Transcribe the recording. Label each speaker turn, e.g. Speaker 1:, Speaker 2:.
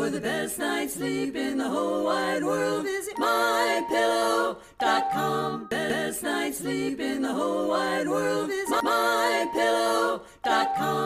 Speaker 1: For the best night's sleep in the whole wide world, visit mypillow.com. Best night's sleep in the whole wide world, visit mypillow.com.